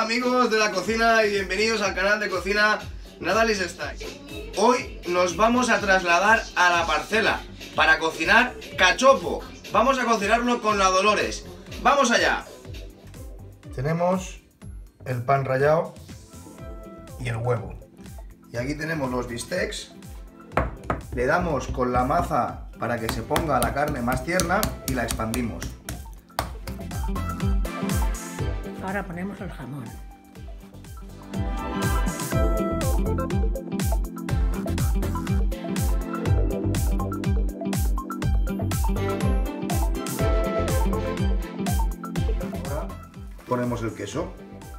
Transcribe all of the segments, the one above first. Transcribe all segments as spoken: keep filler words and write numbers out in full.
amigos de la cocina y bienvenidos al canal de cocina Natalis Style. Hoy nos vamos a trasladar a la parcela para cocinar cachopo. Vamos a cocinarlo con la Dolores. ¡Vamos allá! Tenemos el pan rallado y el huevo. Y aquí tenemos los bistecs. Le damos con la maza para que se ponga la carne más tierna y la expandimos. Ahora ponemos el jamón. Ahora ponemos el queso.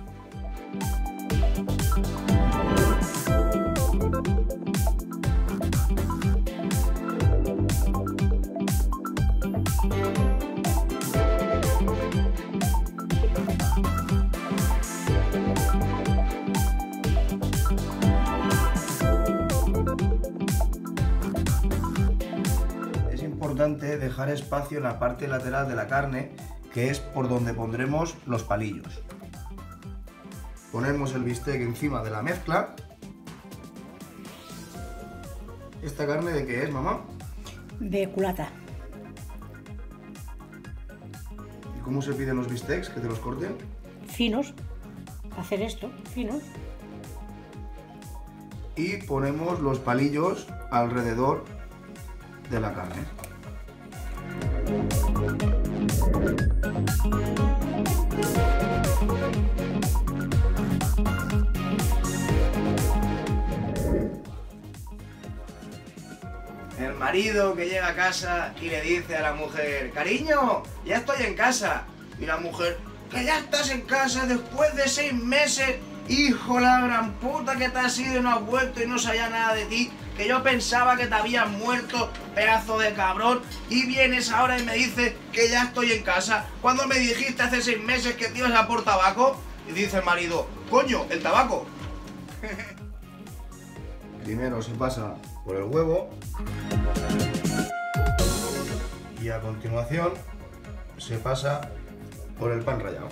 Es importante dejar espacio en la parte lateral de la carne, que es por donde pondremos los palillos. Ponemos el bistec encima de la mezcla. ¿Esta carne de qué es, mamá? De culata. ¿Y cómo se piden los bistecs? ¿Que te los corten? Finos. Hacer esto, finos. Y ponemos los palillos alrededor de la carne. El marido que llega a casa y le dice a la mujer: cariño, ya estoy en casa. Y la mujer: que ya estás en casa después de seis meses. Hijo la gran puta, que te has ido y no has vuelto y no sabía nada de ti. Que yo pensaba que te habías muerto, pedazo de cabrón. Y vienes ahora y me dices que ya estoy en casa. Cuando me dijiste hace seis meses que te ibas a por tabaco. Y dice el marido: coño, el tabaco. Primero se pasa por el huevo. Y a continuación se pasa por el pan rallado.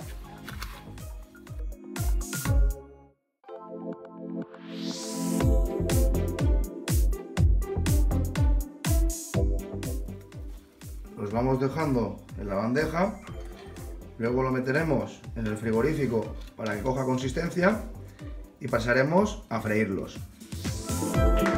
Los vamos dejando en la bandeja, luego lo meteremos en el frigorífico para que coja consistencia y pasaremos a freírlos.